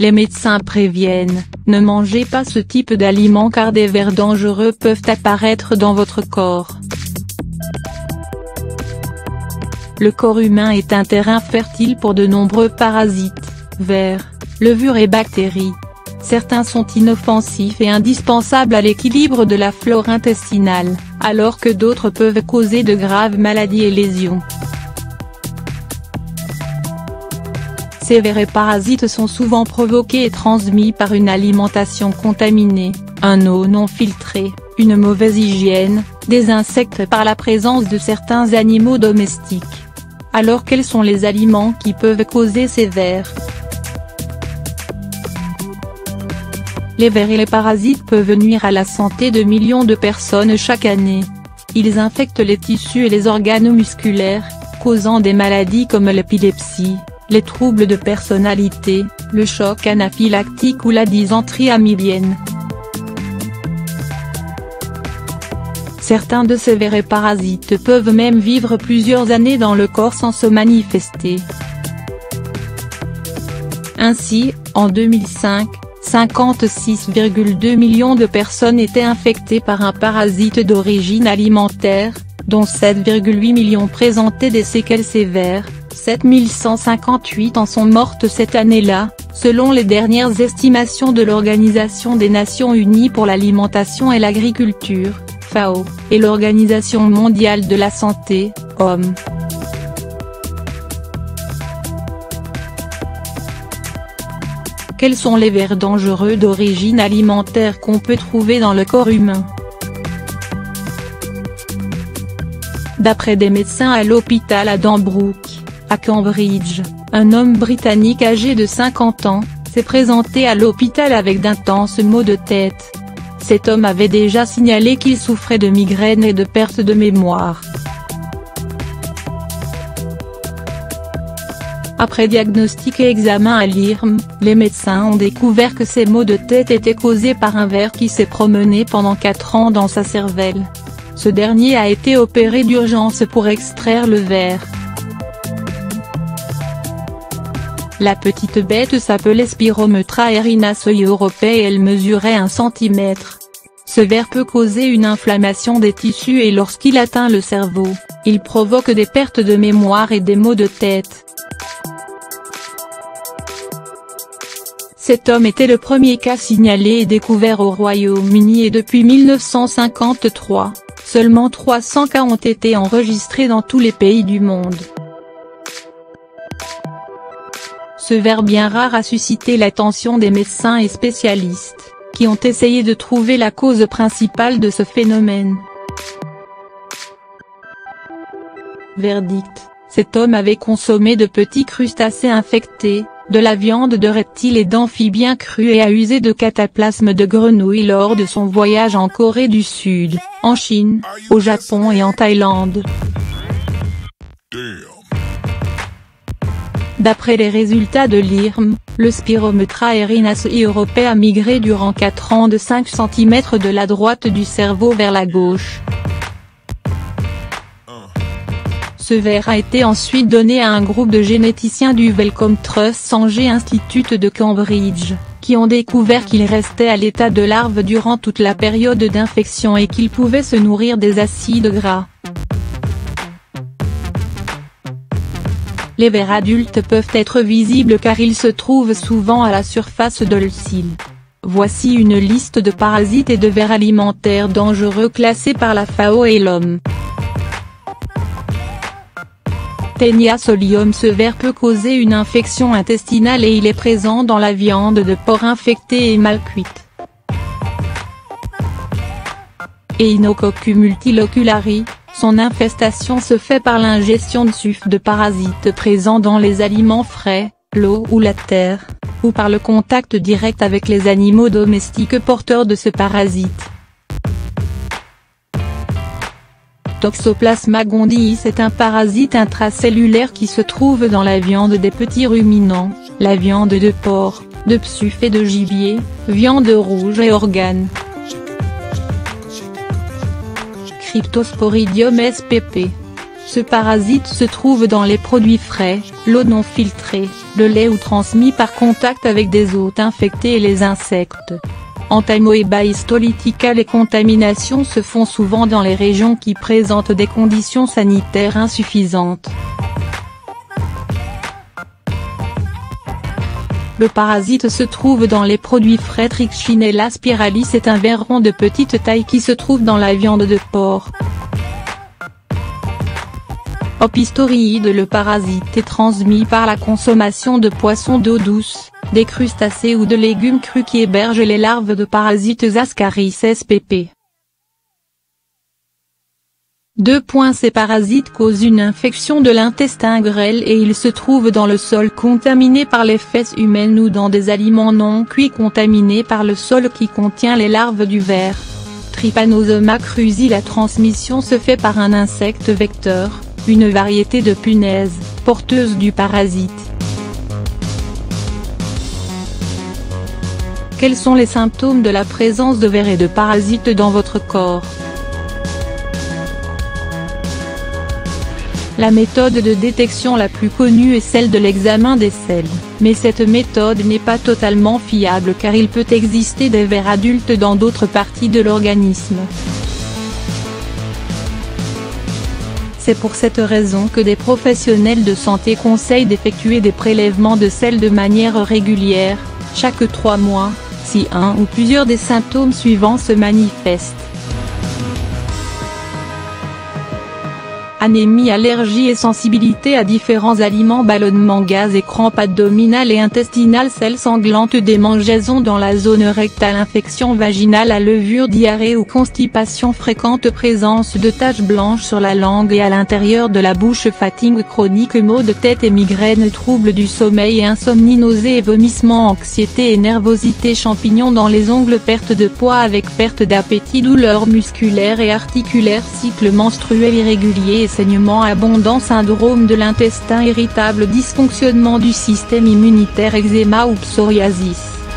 Les médecins préviennent, ne mangez pas ce type d'aliments car des vers dangereux peuvent apparaître dans votre corps. Le corps humain est un terrain fertile pour de nombreux parasites, vers, levures et bactéries. Certains sont inoffensifs et indispensables à l'équilibre de la flore intestinale, alors que d'autres peuvent causer de graves maladies et lésions. Ces vers et parasites sont souvent provoqués et transmis par une alimentation contaminée, une eau non filtrée, une mauvaise hygiène, des insectes et par la présence de certains animaux domestiques. Alors quels sont les aliments qui peuvent causer ces vers? Les vers et les parasites peuvent nuire à la santé de millions de personnes chaque année. Ils infectent les tissus et les organes musculaires, causant des maladies comme l'épilepsie, les troubles de personnalité, le choc anaphylactique ou la dysenterie amibienne. Certains de ces vers et parasites peuvent même vivre plusieurs années dans le corps sans se manifester. Ainsi, en 2005, 56,2 millions de personnes étaient infectées par un parasite d'origine alimentaire, dont 7,8 millions présentaient des séquelles sévères, 7158 en sont mortes cette année-là, selon les dernières estimations de l'Organisation des Nations Unies pour l'alimentation et l'agriculture, FAO, et l'Organisation mondiale de la santé, OMS. Quels sont les vers dangereux d'origine alimentaire qu'on peut trouver dans le corps humain? D'après des médecins à l'hôpital Addenbrooke, à Cambridge, un homme britannique âgé de 50 ans, s'est présenté à l'hôpital avec d'intenses maux de tête. Cet homme avait déjà signalé qu'il souffrait de migraines et de perte de mémoire. Après diagnostic et examen à l'IRM, les médecins ont découvert que ces maux de tête étaient causés par un ver qui s'est promené pendant 4 ans dans sa cervelle. Ce dernier a été opéré d'urgence pour extraire le ver. La petite bête s'appelait Spirometra erinaceae europae et elle mesurait 1 cm. Ce ver peut causer une inflammation des tissus et lorsqu'il atteint le cerveau, il provoque des pertes de mémoire et des maux de tête. Cet homme était le premier cas signalé et découvert au Royaume-Uni et depuis 1953, seulement 300 cas ont été enregistrés dans tous les pays du monde. Ce ver bien rare a suscité l'attention des médecins et spécialistes, qui ont essayé de trouver la cause principale de ce phénomène. Verdict, cet homme avait consommé de petits crustacés infectés, de la viande de reptiles et d'amphibiens crus et a usé de cataplasmes de grenouilles lors de son voyage en Corée du Sud, en Chine, au Japon et en Thaïlande. D'après les résultats de l'IRM, le Spirometra erinaceae europae a migré durant 4 ans de 5 cm de la droite du cerveau vers la gauche. Ce ver a été ensuite donné à un groupe de généticiens du Wellcome Trust Sanger Institute de Cambridge, qui ont découvert qu'il restait à l'état de larve durant toute la période d'infection et qu'il pouvait se nourrir des acides gras. Les vers adultes peuvent être visibles car ils se trouvent souvent à la surface de l'cyle. Voici une liste de parasites et de vers alimentaires dangereux classés par la FAO et l'OMS. Taenia solium. Ce ver peut causer une infection intestinale et il est présent dans la viande de porc infectée et mal cuite. Echinococcus multilocularis, son infestation se fait par l'ingestion de sucre de parasites présents dans les aliments frais, l'eau ou la terre, ou par le contact direct avec les animaux domestiques porteurs de ce parasite. Toxoplasma gondii est un parasite intracellulaire qui se trouve dans la viande des petits ruminants, la viande de porc, de psuf et de gibier, viande rouge et organes. Cryptosporidium spp. Ce parasite se trouve dans les produits frais, l'eau non filtrée, le lait ou transmis par contact avec des hôtes infectés et les insectes. Entamoeba histolytica. Les contaminations se font souvent dans les régions qui présentent des conditions sanitaires insuffisantes. Le parasite se trouve dans les produits frais. Trichinella spiralis est un ver rond de petite taille qui se trouve dans la viande de porc. Opistoride. Le parasite est transmis par la consommation de poissons d'eau douce, des crustacés ou de légumes crus qui hébergent les larves de parasites Ascaris spp. Ces parasites causent une infection de l'intestin grêle et ils se trouvent dans le sol contaminé par les fesses humaines ou dans des aliments non cuits contaminés par le sol qui contient les larves du ver. Trypanosoma cruzi. La transmission se fait par un insecte vecteur, une variété de punaises, porteuse du parasite. Quels sont les symptômes de la présence de vers et de parasites dans votre corps? La méthode de détection la plus connue est celle de l'examen des selles, mais cette méthode n'est pas totalement fiable car il peut exister des vers adultes dans d'autres parties de l'organisme. C'est pour cette raison que des professionnels de santé conseillent d'effectuer des prélèvements de selles de manière régulière, chaque 3 mois, si un ou plusieurs des symptômes suivants se manifestent. Anémie, allergie et sensibilité à différents aliments, ballonnement, gaz et crampes abdominales et intestinales, selles sanglantes, démangeaisons dans la zone rectale, infection vaginale à levure, diarrhée ou constipation fréquente, présence de taches blanches sur la langue et à l'intérieur de la bouche, fatigue chronique, maux de tête et migraines, troubles du sommeil et insomnie, nausées et vomissements, anxiété et nervosité, champignons dans les ongles, perte de poids avec perte d'appétit, douleurs musculaires et articulaires, cycle menstruel irrégulier et saignements abondants, syndrome de l'intestin irritable, dysfonctionnement du système immunitaire, eczéma ou psoriasis.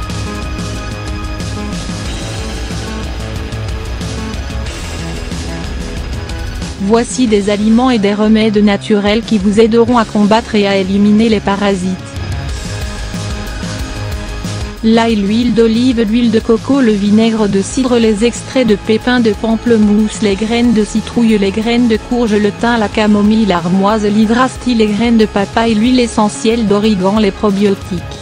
Voici des aliments et des remèdes naturels qui vous aideront à combattre et à éliminer les parasites. L'ail, l'huile d'olive, l'huile de coco, le vinaigre de cidre, les extraits de pépins de pamplemousse, les graines de citrouille, les graines de courge, le thym, la camomille, l'armoise, l'hydrastis, les graines de papaye, l'huile essentielle d'origan, les probiotiques.